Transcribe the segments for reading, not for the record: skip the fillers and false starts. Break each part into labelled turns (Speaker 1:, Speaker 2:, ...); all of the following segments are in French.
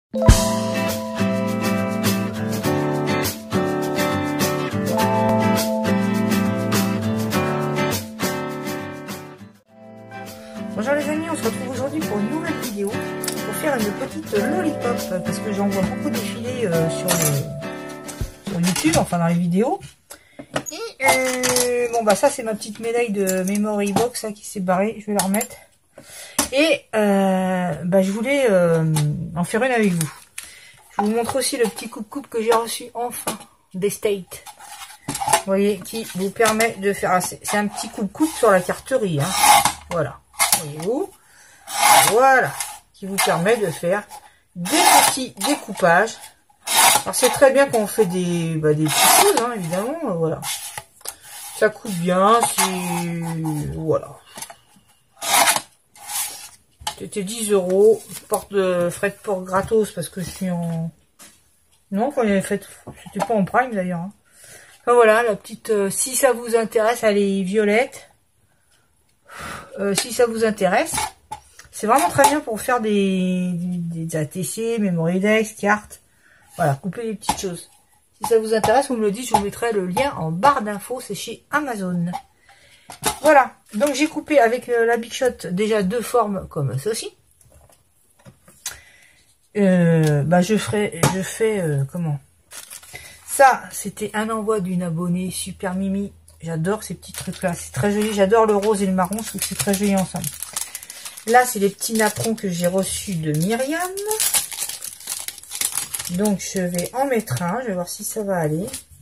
Speaker 1: Bonjour les amis, on se retrouve aujourd'hui pour une nouvelle vidéo pour faire une petite lollipop parce que j'en vois beaucoup défiler sur YouTube, enfin dans les vidéos. Et bon bah ça c'est ma petite médaille de Memory Box qui s'est barrée, je vais la remettre. Et bah, je voulais en faire une avec vous. Je vous montre aussi le petit coupe-coupe que j'ai reçu enfin des States. Vous voyez, qui vous permet de faire... C'est un petit coupe-coupe sur la carterie. Hein. Voilà. Voyez-vous. Voilà. Qui vous permet de faire des petits découpages. Alors c'est très bien quand on fait des petites choses, hein, évidemment. Voilà. Ça coûte bien. Voilà. C'était 10 €. Je porte de frais de port gratos parce que je suis en... Non, quand il avait fait... C'était pas en prime d'ailleurs. Hein. Enfin voilà, la petite... si ça vous intéresse, elle est violette. Si ça vous intéresse, c'est vraiment très bien pour faire des ATC, Memory Dex, cartes. Voilà, couper les petites choses. Si ça vous intéresse, vous me le dites, je vous mettrai le lien en barre d'infos. C'est chez Amazon. Voilà, donc j'ai coupé avec la Big Shot déjà deux formes comme ceci. Bah je fais comment? Ça, c'était un envoi d'une abonnée super mimi. J'adore ces petits trucs là, c'est très joli. J'adore le rose et le marron, je trouve que c'est très joli ensemble. Là, c'est les petits napperons que j'ai reçus de Myriam. Donc je vais en mettre un, je vais voir si ça va aller.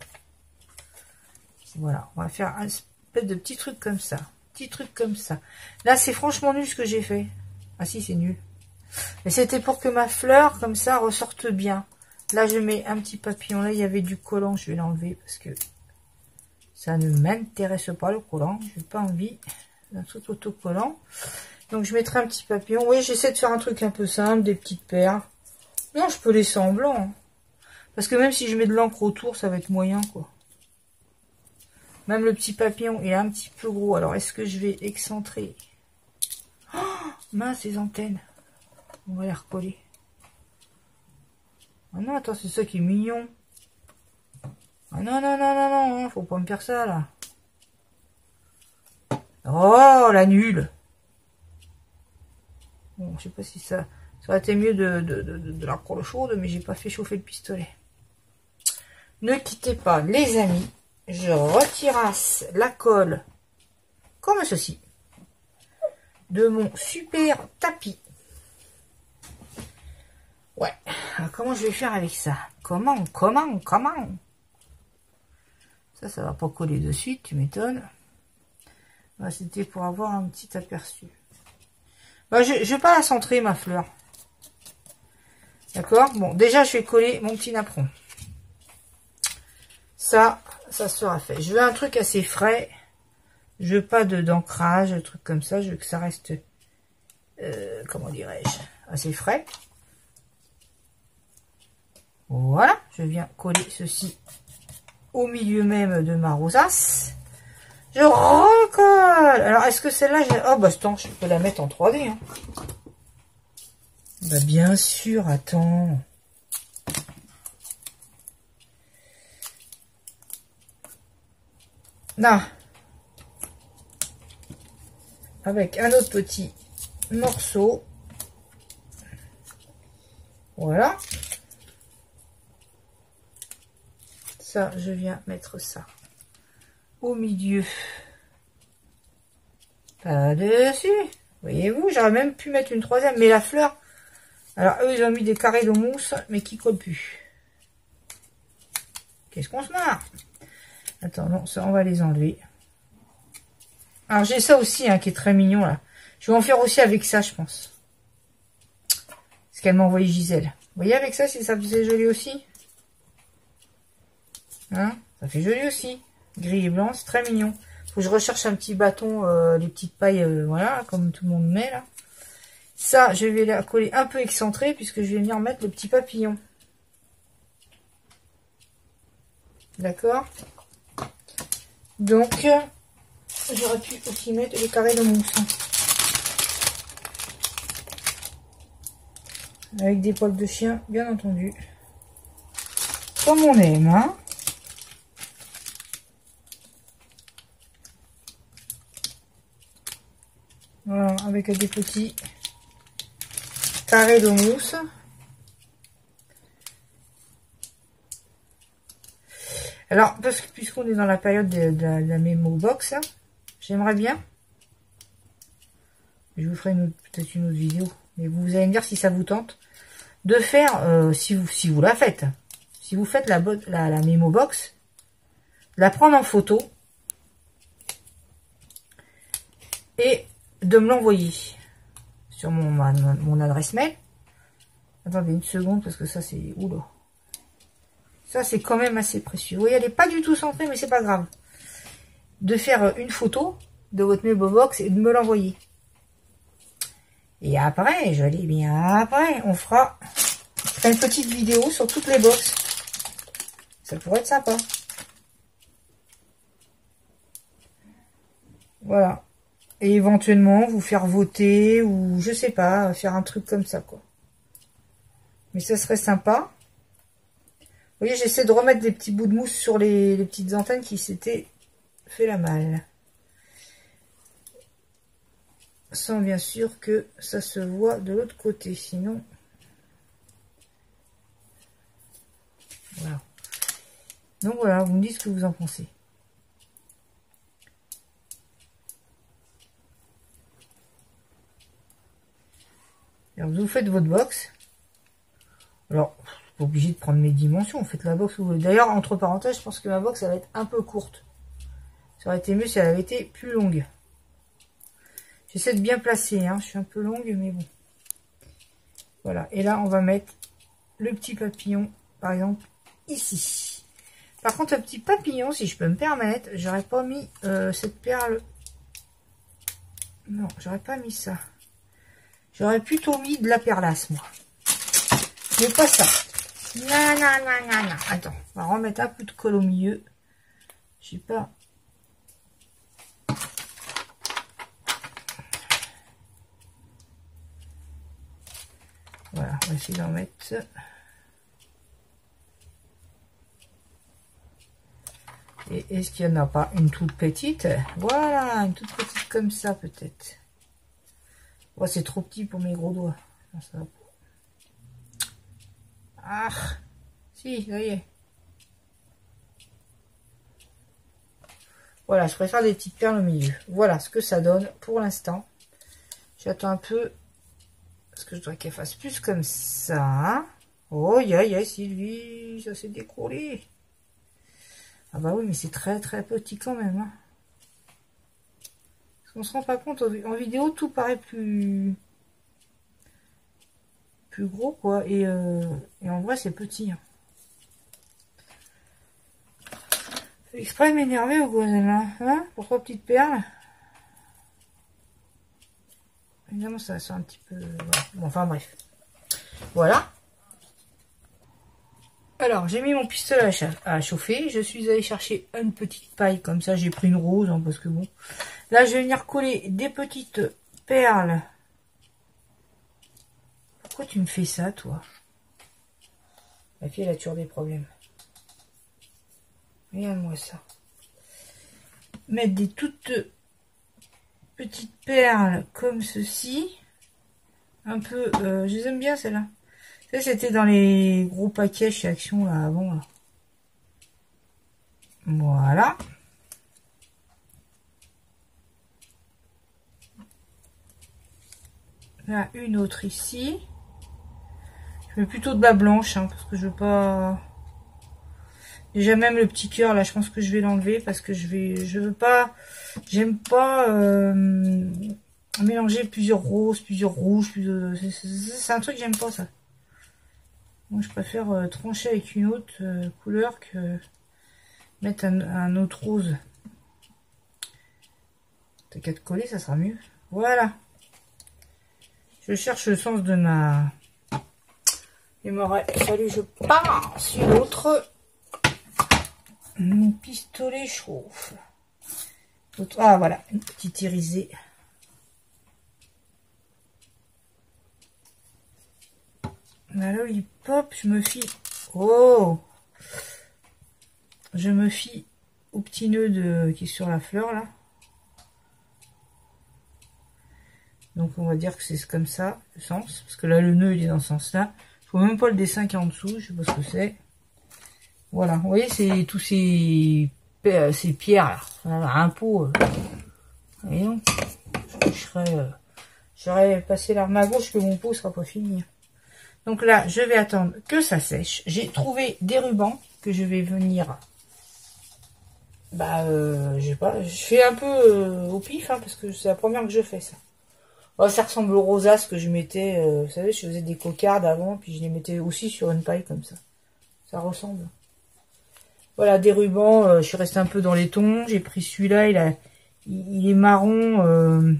Speaker 1: Voilà, on va faire un de petits trucs comme ça. Petits trucs comme ça. Là, c'est franchement nul ce que j'ai fait. Ah si, c'est nul. Mais c'était pour que ma fleur, comme ça, ressorte bien. Là, je mets un petit papillon. Là, il y avait du collant. Je vais l'enlever parce que ça ne m'intéresse pas, le collant. Je n'ai pas envie d'un truc autocollant. Donc, je mettrai un petit papillon. Oui, j'essaie de faire un truc un peu simple, des petites perles. Non, je peux laisser en blanc. Hein. Parce que même si je mets de l'encre autour, ça va être moyen, quoi. Même le petit papillon est un petit peu gros. Alors, est-ce que je vais excentrer? Oh, mince, ces antennes. On va les recoller. Ah non, attends, c'est ça qui est mignon. Ah non, non, non, non, non. Faut pas me faire ça, là. Oh, la nulle. Bon, je sais pas si ça aurait été mieux de la colle chaude, mais j'ai pas fait chauffer le pistolet. Ne quittez pas, les amis. Je retirasse la colle comme ceci de mon super tapis. Ouais, alors comment je vais faire avec ça? Comment ça va pas coller de suite, tu m'étonnes. Bah, c'était pour avoir un petit aperçu. Bah, je vais pas la centrer, ma fleur. D'accord? Bon, déjà, je vais coller mon petit napperon. Ça sera fait. Je veux un truc assez frais. Je veux pas d'ancrage, un truc comme ça. Je veux que ça reste, comment dirais-je, assez frais. Voilà. Je viens coller ceci au milieu même de ma rosace. Je recolle. Alors, est-ce que celle-là, oh, bah, attends, je peux la mettre en 3D. Hein. Bah, bien sûr, attends. Là, avec un autre petit morceau. Voilà. Ça, je viens mettre ça au milieu. Pas dessus. Voyez-vous, j'aurais même pu mettre une troisième, mais la fleur... Alors, eux, ils ont mis des carrés de mousse, mais qui collent plus. Qu'est-ce qu'on se marre? Attends, non, ça, on va les enlever. Alors, j'ai ça aussi, hein, qui est très mignon, là. Je vais en faire aussi avec ça, je pense. Ce qu'elle m'a envoyé Gisèle. Vous voyez, avec ça, si ça faisait joli aussi. Hein? Ça fait joli aussi. Gris et blanc, c'est très mignon. Faut que je recherche un petit bâton, les petites pailles, voilà, comme tout le monde met, là. Ça, je vais la coller un peu excentrée, puisque je vais venir mettre le petit papillon. D'accord? Donc, j'aurais pu aussi mettre les carrés de mousse. Avec des poils de chien, bien entendu. Comme on aime, hein. Voilà, avec des petits carrés de mousse. Alors, parce que puisqu'on est dans la période de la mémo box, j'aimerais bien, je vous ferai peut-être une autre vidéo, mais vous allez me dire si ça vous tente, de faire, si vous la faites, si vous faites la mémo box, la prendre en photo et de me l'envoyer sur mon adresse mail. Attendez une seconde parce que ça c'est... Oula. Ça c'est quand même assez précieux. Vous voyez, elle n'est pas du tout centrée, mais c'est pas grave. De faire une photo de votre mémo box et de me l'envoyer. Et après, je dis bien après, on fera une petite vidéo sur toutes les box. Ça pourrait être sympa. Voilà. Et éventuellement, vous faire voter ou je sais pas, faire un truc comme ça, quoi. Mais ça serait sympa. Vous voyez, j'essaie de remettre des petits bouts de mousse sur les petites antennes qui s'étaient fait la malle. Sans bien sûr que ça se voit de l'autre côté, sinon... Voilà. Donc voilà, vous me dites ce que vous en pensez. Alors vous faites votre box. Alors, pas obligé de prendre mes dimensions, faites la box où vous voulez. D'ailleurs, entre parenthèses, je pense que ma box, elle va être un peu courte. Ça aurait été mieux si elle avait été plus longue. J'essaie de bien placer, hein. Je suis un peu longue, mais bon. Voilà, et là, on va mettre le petit papillon, par exemple, ici. Par contre, un petit papillon, si je peux me permettre, j'aurais pas mis cette perle. Non, j'aurais pas mis ça. J'aurais plutôt mis de la perlasse, moi. Mais pas ça. Non, non, non, non, non. Attends, on va remettre un peu de colle au milieu. Je sais pas. Voilà, on va essayer d'en mettre. Et est-ce qu'il n'y en a pas une toute petite? Voilà, une toute petite comme ça peut-être. Oh, c'est trop petit pour mes gros doigts. Non, ça va pas. Ah, si, ça y est. Voilà, je préfère des petites perles au milieu. Voilà ce que ça donne pour l'instant. J'attends un peu. Parce que je voudrais qu'elle fasse plus comme ça. Oh, aïe, Sylvie, ça s'est décollé. Ah bah oui, mais c'est très très petit quand même. Hein. Parce qu'on se rend pas compte, en vidéo, tout paraît plus gros, quoi. Et en vrai, c'est petit. Hein. Fait exprès de m'énerver ou quoi, là, hein? Pour 3 petites perles. Évidemment, ça sent un petit peu... Voilà. Bon, enfin, bref. Voilà. Alors, j'ai mis mon pistolet à chauffer. Je suis allée chercher une petite paille comme ça. J'ai pris une rose, hein, parce que bon... Là, je vais venir coller des petites perles. Pourquoi tu me fais ça, toi? La fille, elle a toujours des problèmes. Regarde-moi ça. Mettre des toutes petites perles comme ceci. Un peu... je les aime bien, celles-là. Ça, c'était dans les gros paquets chez Action, là, avant, là. Voilà. Là, une autre ici. Je mets plutôt de la blanche, hein, parce que je veux pas... Déjà, même le petit cœur, là, je pense que je vais l'enlever, parce que je veux pas... J'aime pas mélanger plusieurs roses, plusieurs rouges, c'est un truc que j'aime pas, ça. Moi, je préfère trancher avec une autre couleur que mettre un autre rose. T'as qu'à te coller, ça sera mieux. Voilà. Je cherche le sens de ma... Il m'aurait fallu, je pense, une autre. Mon pistolet chauffe. Ah, voilà, une petite irisée. La lollipop, je me fie... Oh! Je me fie au petit nœud qui est sur la fleur, là. Donc, on va dire que c'est comme ça, le sens. Parce que là, le nœud, il est dans ce sens-là. Je vois même pas le dessin qui est en dessous. Je sais pas ce que c'est. Voilà. Vous voyez, c'est tous ces pierres, là. Un pot. Voyons. J'aurais passé l'arme à gauche que mon pot sera pas fini. Donc là, je vais attendre que ça sèche. J'ai trouvé des rubans que je vais venir... je sais pas. Je fais un peu au pif, hein, parce que c'est la première que je fais, ça. Oh, ça ressemble aux rosaces que je mettais, vous savez, je faisais des cocardes avant, puis je les mettais aussi sur une paille comme ça. Ça ressemble. Voilà, des rubans, je suis restée un peu dans les tons, j'ai pris celui-là, il est marron.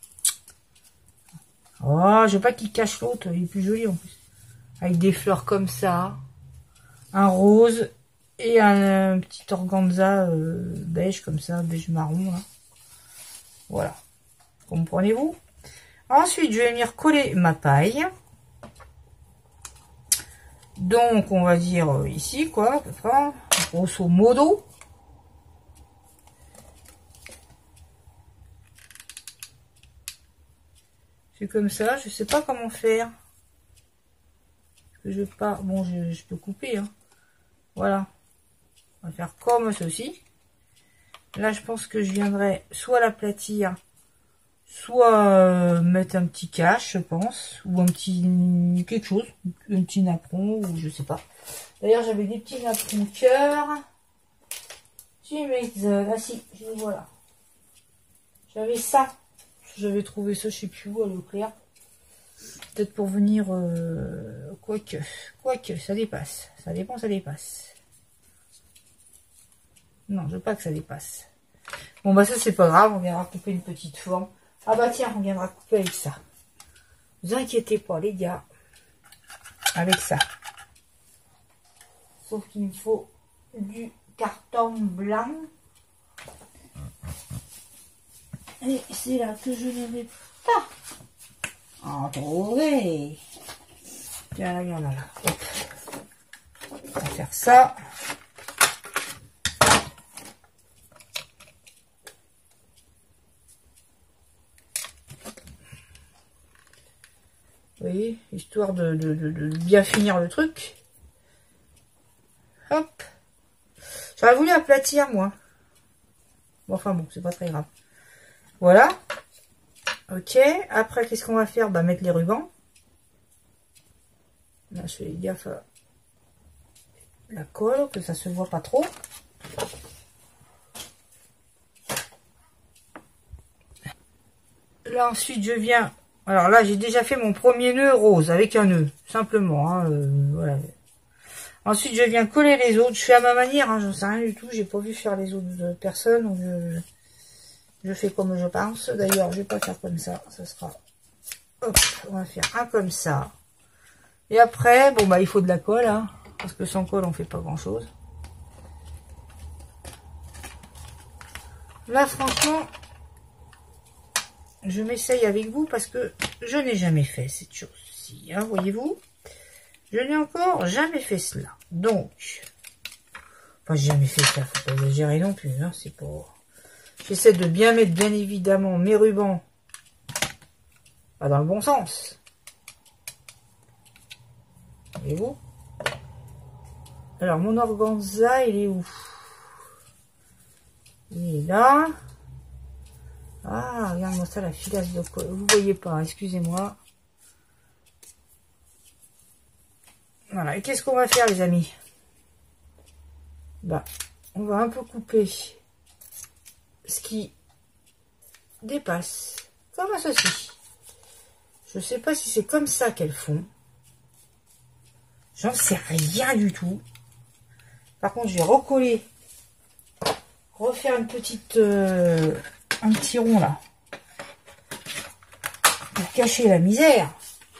Speaker 1: Oh, je veux pas qu'il cache l'autre, il est plus joli en plus. Avec des fleurs comme ça, un rose et un petit organza beige comme ça, beige marron, là. Voilà, comprenez-vous? Ensuite, je vais venir coller ma paille. Donc, on va dire ici, quoi, à peu près, grosso modo. C'est comme ça, je sais pas comment faire. Je pas, bon, je peux couper, hein. Voilà. On va faire comme ceci. Là, je pense que je viendrai soit l'aplatir, soit mettre un petit cache, je pense, ou un petit quelque chose, un petit napperon, ou je sais pas. D'ailleurs, j'avais des petits napperons cœur. Ah si, je le vois là. J'avais ça. J'avais trouvé ça, je sais plus où, à Leclerc. Peut-être pour venir, quoique, ça dépasse. Ça dépend, ça dépasse. Non, je veux pas que ça dépasse. Bon, bah ça, c'est pas grave, on viendra couper une petite forme. Ah bah tiens, on viendra couper avec ça. Ne vous inquiétez pas, les gars. Avec ça. Sauf qu'il me faut du carton blanc. Et c'est là que je ne vais pas en trouver. Tiens, là, il y en a là. Hop. On va faire ça. Vous voyez, histoire de bien finir le truc. Hop. J'aurais voulu aplatir, moi. Bon, enfin bon, c'est pas très grave. Voilà. Ok. Après, qu'est-ce qu'on va faire? Bah, mettre les rubans. Là, je fais gaffe à la colle, que ça se voit pas trop. Là, ensuite, je viens... Alors là, j'ai déjà fait mon premier nœud rose avec un nœud, simplement. Hein, voilà. Ensuite, je viens coller les autres. Je fais à ma manière, hein, j'en sais rien du tout. J'ai pas vu faire les autres personnes. Donc je fais comme je pense. D'ailleurs, je vais pas faire comme ça. Ça sera... Hop, on va faire un comme ça. Et après, bon, bah, il faut de la colle. Hein, parce que sans colle, on fait pas grand-chose. Là, franchement... Je m'essaye avec vous parce que je n'ai jamais fait cette chose-ci, hein, voyez-vous. Je n'ai encore jamais fait cela. Donc, enfin, j'ai jamais fait ça, faut pas exagérer non plus, hein, c'est pour... J'essaie de bien mettre, bien évidemment, mes rubans, pas dans le bon sens. Voyez-vous. Alors, mon organza, il est où? Il est là. Ah, regarde-moi ça, la filasse de colle. Vous voyez pas, excusez-moi. Voilà, et qu'est-ce qu'on va faire, les amis? Bah, on va un peu couper ce qui dépasse, comme ceci. Je sais pas si c'est comme ça qu'elles font. J'en sais rien du tout. Par contre, je vais recoller, refaire une petite... un petit rond là pour cacher la misère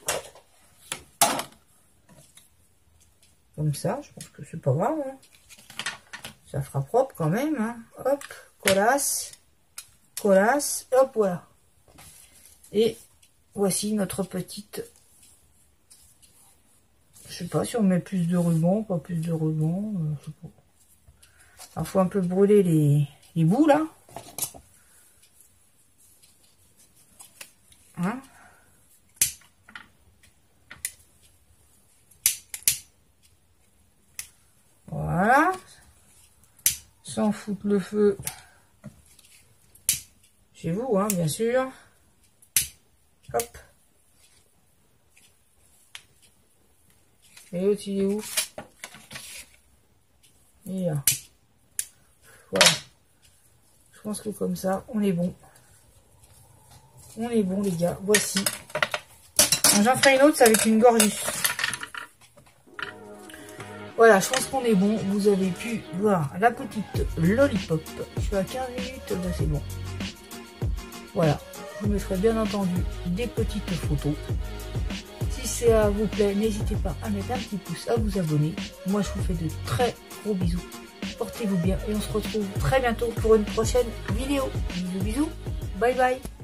Speaker 1: comme ça. Je pense que c'est pas grave, hein. Ça fera propre quand même, hein. Hop, collasse, collasse, hop, voilà. Et voici notre petite Je sais pas si on met plus de ruban, pas plus de ruban. Je sais pas. Alors, faut un peu brûler les bouts, là. Hein? Voilà. Sans foutre le feu. Chez vous, hein, bien sûr. Hop. Et l'autre, il est où? Il est là. Voilà. Je pense que comme ça, on est bon. On est bon, les gars. Voici. J'en ferai une autre, c'est avec une gorgée. Voilà, je pense qu'on est bon. Vous avez pu voir la petite lollipop. Je suis à 15 minutes, là c'est bon. Voilà. Je vous mettrai bien entendu des petites photos. Si ça vous plaît, n'hésitez pas à mettre un petit pouce, à vous abonner. Moi, je vous fais de très gros bisous. Portez-vous bien et on se retrouve très bientôt pour une prochaine vidéo. Bisous, bisous. Bye bye.